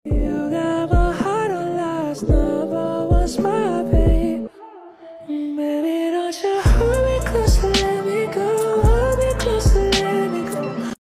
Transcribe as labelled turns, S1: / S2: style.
S1: You got my heart on last, number one smile.